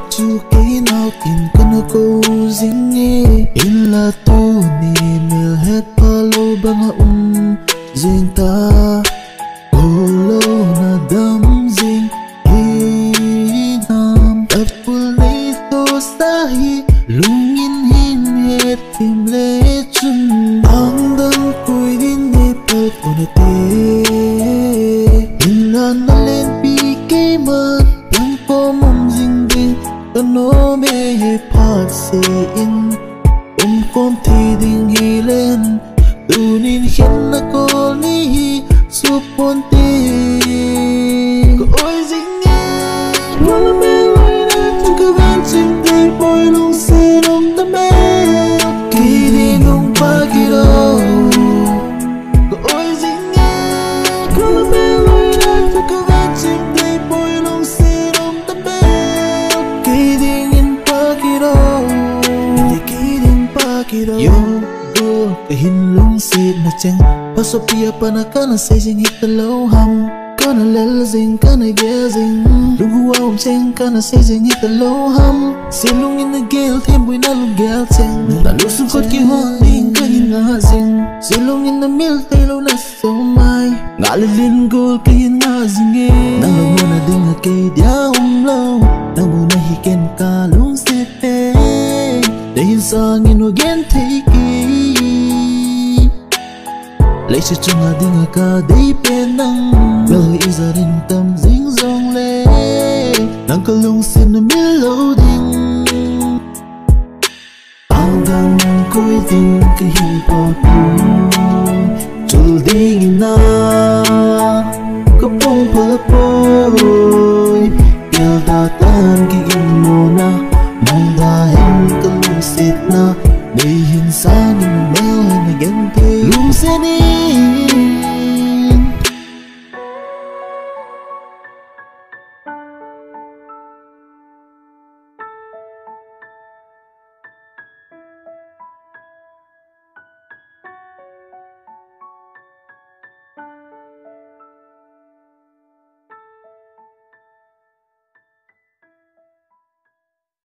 chu cái nào tin con nó cô dính nghe in là tu ni mel hết palo bang ding ta olo na dam ding hi nam tapul nei to sahi lungin hin het tim le chun ang dang koi din ne pal ponate in la na len pi ke man yang po mom ding ding no me he pat se in kom thi ding hi len tunin khen na ko ni su pon ti ko oi ding nghe wanna be right at the van chim tay boy long se long ta me ki di nong pa ki do ko oi ding nghe wanna be right at the van chim tay boy long se long ta me ki di in pa ki do ki di pa ki do kahin lung sit na cheng pasopia panakana say sing hit the low hum kana lel zing kana gel zing lungu wow cheng kana say sing hit the low hum silung in the gale thêm bui na lung gel cheng ta lu sung kot ki hon ding kahin nga zing silung in the mil tay lo na so mai nga lin gol kahin nga zing e nang lo mo na ding ke dia lo nang bu na hi ken ka lung sit pe day sang in again take lấy cho chung à đinh à ca đấy bên nắng lời ý gia đình tâm dính dòng lệ nắng có lung xin nó biết lâu đinh ao đằng cuối tình cái hi bọt chul đi na có bông phở bôi yêu ta tan cái im